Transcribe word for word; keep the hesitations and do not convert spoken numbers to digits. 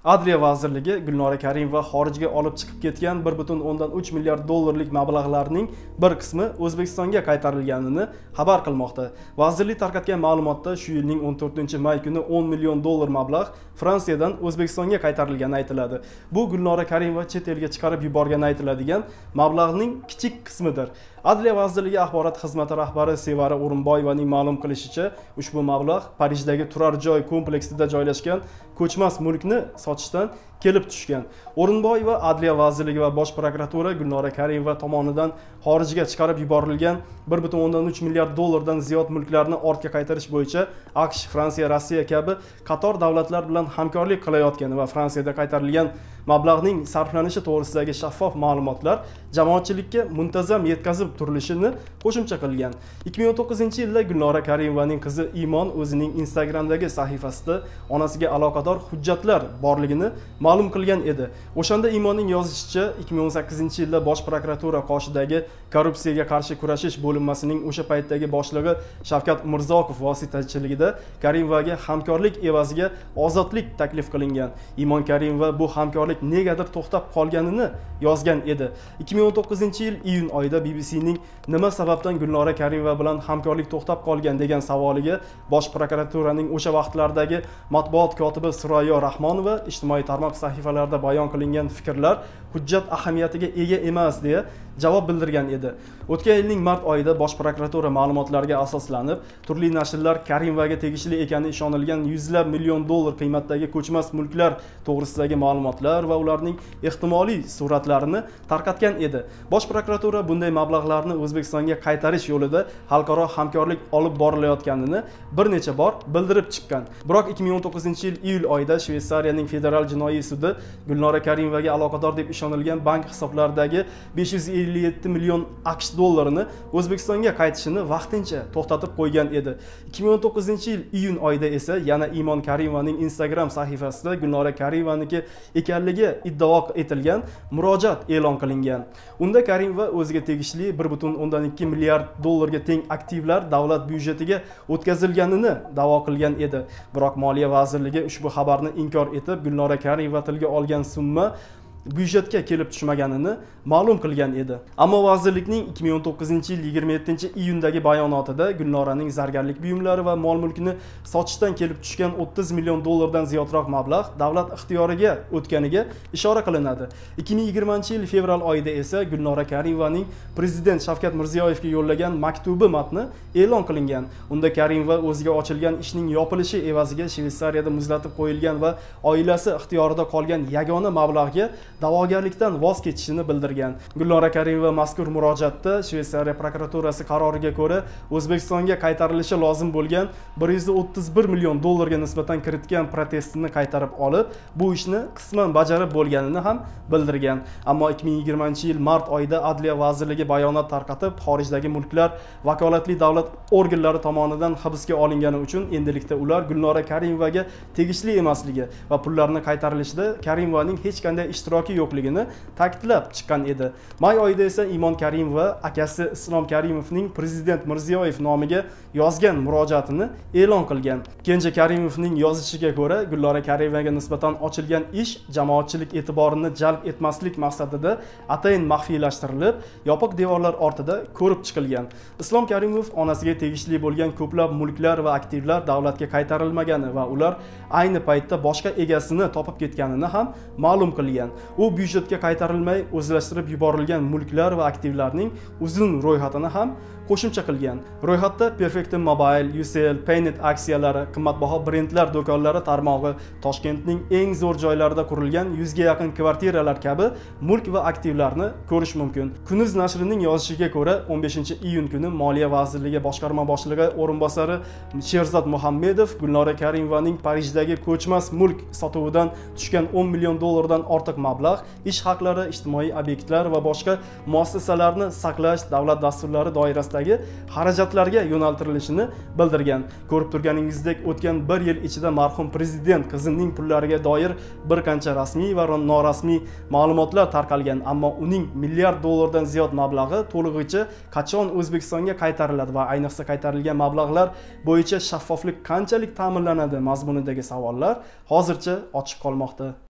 Adliya vazirligi Gulnora Karimova xorijga olib chiqib ketgan bir butun o'ndan uch milliard dollarlik mablag'larning bir qismi O'zbekistonga qaytarilganini xabar qilmoqda. Vazirlik tarqatgan ma'lumotda shu yilning o'n to'rtinchi may kuni o'n million dollar mablag' Fransiyadan O'zbekistonga qaytarilgani aytiladi. Bu Gulnora Karimova chet elga chiqarib yuborgani aytiladigan mablag'ning kichik qismidir. Adliya vazirligi axborot xizmati rahbari Sevara O'rinboyevaning ma'lum qilishicha, ushbu mablag' Parijdagi turar joy kompleksida joylashgan ko'chmas mulkni sotishdan kelib tushgan. O'rinboyeva Adliya vazirligi va Bosh prokuratura Gulnora Karimova tomonidan xorijga chiqarib yuborilgan bir butun o'ndan uch milliard dollardan ziyod mulklarni ortga qaytarish bo'yicha AQSh, Fransiya, Rossiya kabi qator davlatlar bilan hamkorlik qilayotgani va Fransiyada qaytarilgan mablag'ning sarflanishi to'g'risidagi shaffof ma'lumotlar jamoatchilikka muntazam yetkazib turilishini qo'shimcha qilgan. ikki ming o'n to'qqizinchi yilda Gulnora Karimovaning qizi Imon o'zining Instagramdagi sahifasida onasiga aloqador hujjatlar borligini ma'lum qilgan edi. O'shanda Imonning yozishicha, ikki ming o'n sakkizinchi yilda Bosh prokuratura qoshidagi korrupsiyaga qarshi kurashish bo'linmasining o'sha paytdagi boshlig'i Shavkat Umirzokov vositachiligida Karimovaga hamkorlik evaziga ozodlik taklif qilingan. Imon Karimova bu hamkorlik negadir to'xtab qolganini yozgan edi. ikki ming o'n to'qqizinchi yil iyun oyida B B C'ning nima sababdan Gulnora Karimova bilan hamkorlik to'xtab qolgan degan savoliga Bosh prokuraturaning o'sha vaqtlardagi matbuot kotibi Surayyo Rahmonova ijtimoiy tarmoq sahifalarida bayon qilingan fikrlar hujjat ahamiyatiga ega emas deya javob bildirgan edi. O'tgan yilning mart oyida Bosh prokuratura ma'lumotlariga asoslanib, turli nashrlar Karimovaga tegishli ekani ishonilgan yuzlab million dollar qiymatdagi ko'chmas mulklar to'g'risidagi ma'lumotlar va ularning ehtimoliy suratlarini tarqatgan edi. Bosh prokuratura bunday mablag'larni O'zbekistonga qaytarish yo'lida xalqaro hamkorlik olib borilayotganini bir necha bor bildirib chiqqan. Biroq ikki ming o'n to'qqizinchi yil iyul oyida Shveysariyaning federal jinoiy sudi Gulnora Karimovaga aloqador deb ishonilgan bank hisoblaridagi besh yuz ellik yetti million AQSh dollarini O'zbekistonga qaytishini vaqtincha to'xtatib qo'ygan edi. ikki ming o'n to'qqizinchi yil iyun oyida esa yana Imon Karimovaning Instagram sahifasida Gulnora Karimovaniki ekanligi iddao etilgan murojaat e'lon qilingan. Unda Karimova o'ziga tegishli bir butun o'ndan ikki milliard dollarga teng aktivlar davlat byudjetiga o'tkazilganini da'vo qilgan edi. Biroq Moliya vazirligi ushbu xabarni inkor etib, Gulnora Karimova tilga olgan summa byudjetga kelib tushmaganini ma'lum qilgan edi. Ammo vazirlikning ikki ming o'n to'qqizinchi yil yigirma yettinchi iyundagi bayonotida Gulnoraning zargarlik buyumlari va mol-mulkini sotishdan kelib tushgan o'ttiz million dollardan ziyodroq mablag' davlat ixtiyoriga o'tganiga ishora qilinadi. ikki ming yigirmanchi yil fevral oyida esa Gulnora Karimovaning Prezident Shavkat Mirziyoyevga yo'llagan maktubi matni e'lon qilingan. Unda Karimova o'ziga ochilgan ishning yopilishi evaziga Shveysariyada muzlatib qo'yilgan va oilasi ixtiyorida qolgan yagona mablag'ga da'vogarlikdan voz kechishini bildirgan. Gulnora Karimova mazkur murojaatda Shveysariya prokuraturasi qaroriga ko'ra O'zbekistonga qaytarilishi lozim bo'lgan bir yuz o'ttiz bir million dollarga nisbatan kiritgan protestini qaytarib olib, bu ishni qisman bajarib bo'lganini ham bildirgan. Ammo ikki ming yigirmanchi yil mart oyida Adliya vazirligi bayonot tarqatib, xorijdagi mulklar vakolatli davlat organlari tomonidan hibsga olingani uchun endilikda ular Gulnora Karimovaga tegishli emasligi va pullarni qaytarilishida Karimovaning hech qanday ishtiroki yo'qligini ta'kidlab chiqqan edi. May oyida esa Imon Karimova akasi Islom Karimovning Prezident Mirziyoyev nomiga yozgan murojaatini e'lon qilgan. Kenja Karimovning yozishiga ko'ra, Gulnora Karimovaga nisbatan ochilgan ish jamoatchilik e'tiborini jalb etmaslik maqsadida atayin maxfiylashtirilib, yopiq devorlar ortida ko'rib chiqilgan. Islom Karimov onasiga tegishli bo'lgan ko'plab mulklar va aktivlar davlatga qaytarilmagani va ular ayni paytda boshqa egasini topib ketganini ham ma'lum qilgan. U byudjetga qaytarilmay o'zlashtirib yuborilgan mulklar va aktivlarning uzun ro'yxatini ham qo'shimcha qilgan. Ro'yxatda Perfect Mobile, U C L, Paynet aksiyalari, qimmatbaho brendlar do'konlari tarmog'i, Toshkentning eng zo'r joylarida qurilgan yuzga yaqin kvartiralar kabi mulk va aktivlarni ko'rish mumkin. Kunuz nashrining yozishiga ko'ra, o'n beshinchi iyun kuni Moliya vazirligi boshqarma boshlig'i o'rinbosari Sherzod Muhammedov Gulnora Karimovaning Parijdagi ko'chmas mulk sotuvidan tushgan o'n million dollardan ortiq mablag', ish haqlari, ijtimoiy obyektlar va boshqa muassasalarni saqlash davlat dasturlari doirasidagi xarajatlarga yo'naltirilishini bildirgan. Ko'rib turganingizdek, o'tgan bir yil ichida marhum prezident qizining pullariga doir bir qancha rasmiy va norasmiy ma'lumotlar tarqalgan, ammo uning milliard dollardan ziyod mablag'i to'lig'icha qachon O'zbekistonga qaytariladi va ayniqsa qaytarilgan mablag'lar bo'yicha shaffoflik qanchalik ta'minlanadi mazmunidagi savollar hozircha ochiq qolmoqda.